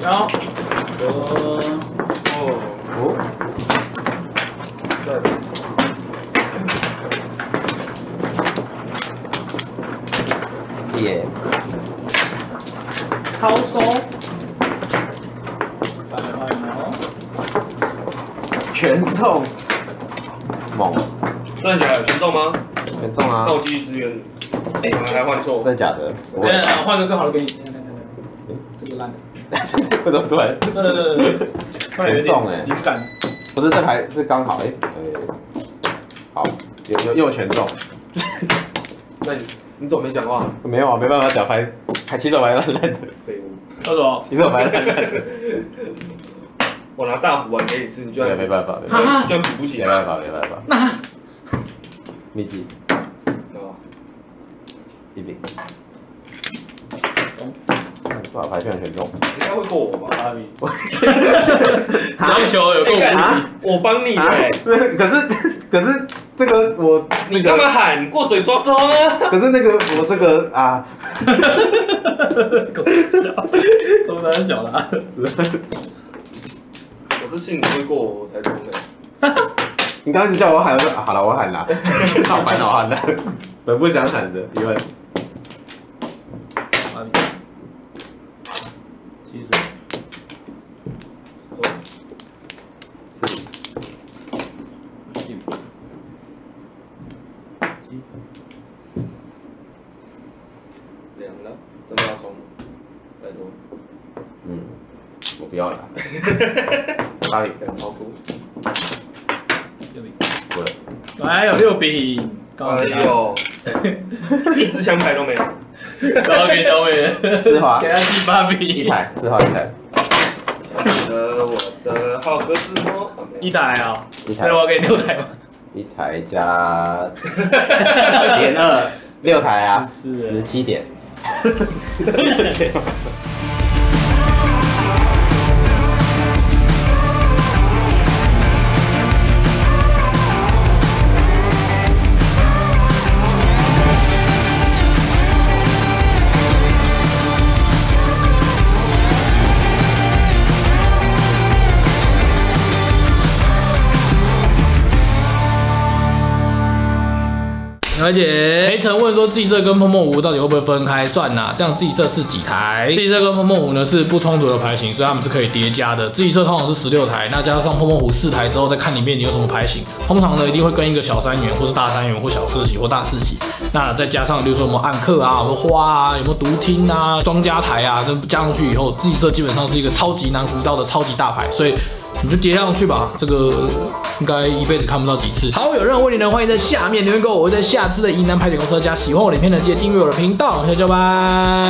好。 耶！ 超收。 全中，猛！ 真的假的？全中吗？ 全中啊！ 那我继续支援你。哎，我还换错。 真的假的？ 换个更好的给你。这个烂的。 为什么突然？ 真的， 全中哎！ 灵感。 不是这牌是刚好哎，好，又全中。 那你怎么没讲话？ 没有啊，没办法讲牌起手牌烂烂的。 废物。 为什么？ 起手牌烂烂的。 我拿大补丸给你吃，你居然没办法， 居然补不起来。 没办法。 那秘籍。一饼。哇，牌居然全中。 应该会过我吧？阿比。 这球有够无敌， 我帮你哎。 可是这个我你干嘛喊过水抓周呢？ 可是那个我这个啊。 狗胆小啦。 我是信你会过我才冲的。 你刚开始叫我喊，我说好了，我喊了，好烦恼喊了，本不想喊的，提问。 七水。 凉了，真的要冲？拜托。 我不要了。 8饼干超酷。 6饼。 过了。 哎有6饼。 哎呦，一支枪牌都没有。 然后给小美 4花， 给他7、8饼。 一台4花1台。 我的好格子摸。 1台啊， 所以我要给你6台吗 ？1台加0.2，6台啊，17点。 而且裴晨问说，自己这跟碰碰五到底会不会分开算呐？这样自己这是几台？自己这跟碰碰五呢是不冲突的牌型，所以它们是可以叠加的。自己这通常是16台，那加上碰碰五4台之后，再看里面你有什么牌型。通常呢一定会跟一个小3元，或是大3元，或小4喜或大4喜。那再加上比如说有没有暗克啊，有没有花啊，有没有毒听啊，庄家台啊，这加上去以后，自己这基本上是一个超级难胡到的超级大牌，所以你就叠上去吧，这个应该一辈子看不到几次。好，有任何问题呢，欢迎在下面留言给我，我会在下次的疑难牌点公司加喜欢我的影片呢，记得订阅我的频道，下期见，拜拜。